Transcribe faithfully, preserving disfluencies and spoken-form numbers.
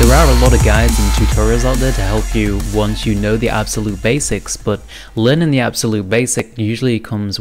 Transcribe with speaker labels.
Speaker 1: There are a lot of guides and tutorials out there to help you once you know the absolute basics, but learning the absolute basic usually comes